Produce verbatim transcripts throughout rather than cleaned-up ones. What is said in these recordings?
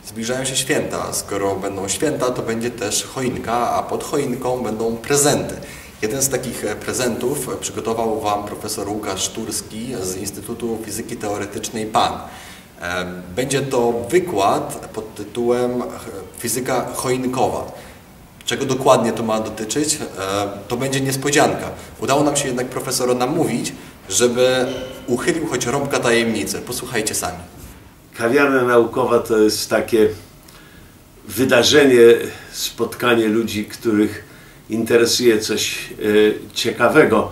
Zbliżają się święta. Skoro będą święta, to będzie też choinka, a pod choinką będą prezenty. Jeden z takich prezentów przygotował Wam profesor Łukasz Turski z Instytutu Fizyki Teoretycznej P A N. Będzie to wykład pod tytułem Fizyka choinkowa. Czego dokładnie to ma dotyczyć? To będzie niespodzianka. Udało nam się jednak profesora namówić, żeby uchylił choć rąbka tajemnicy. Posłuchajcie sami. Kawiarnia naukowa to jest takie wydarzenie, spotkanie ludzi, których interesuje coś e, ciekawego.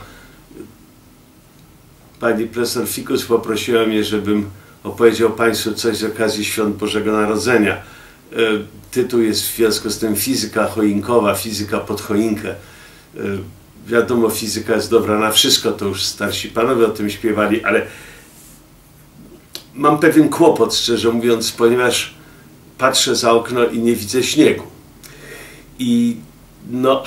Pani profesor Fikus poprosiła mnie, żebym opowiedział Państwu coś z okazji Świąt Bożego Narodzenia. E, tytuł jest w związku z tym Fizyka choinkowa, fizyka pod choinkę. E, wiadomo, fizyka jest dobra na wszystko, to już starsi panowie o tym śpiewali, ale mam pewien kłopot, szczerze mówiąc, ponieważ patrzę za okno i nie widzę śniegu. I no,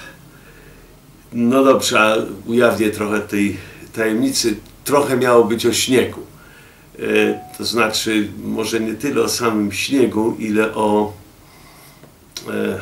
no dobrze, a ujawnię trochę tej tajemnicy. Trochę miało być o śniegu. E, to znaczy, może nie tyle o samym śniegu, ile o, e, e,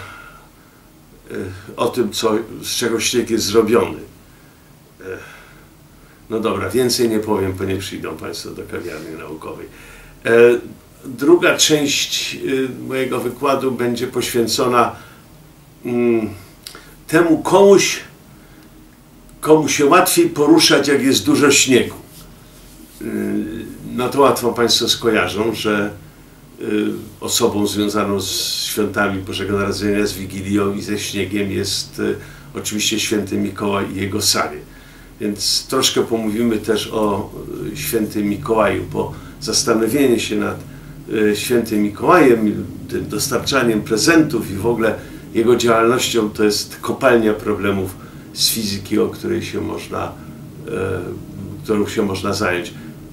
o tym, co, z czego śnieg jest zrobiony. E, no dobra, więcej nie powiem, bo nie przyjdą Państwo do kawiarni naukowej. E, druga część e, mojego wykładu będzie poświęcona mm, temu komuś, komu się łatwiej poruszać, jak jest dużo śniegu. E, no to łatwo Państwo skojarzą, że e, osobą związaną z świętami Bożego Narodzenia, z Wigilią i ze śniegiem jest e, oczywiście Święty Mikołaj i jego sanie. Więc troszkę pomówimy też o Świętym Mikołaju, bo zastanowienie się nad Świętym Mikołajem, tym dostarczaniem prezentów i w ogóle jego działalnością to jest kopalnia problemów z fizyki, o której się można, którą się można zająć.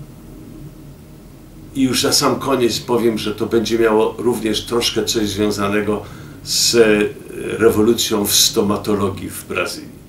I już na sam koniec powiem, że to będzie miało również troszkę coś związanego z rewolucją w stomatologii w Brazylii.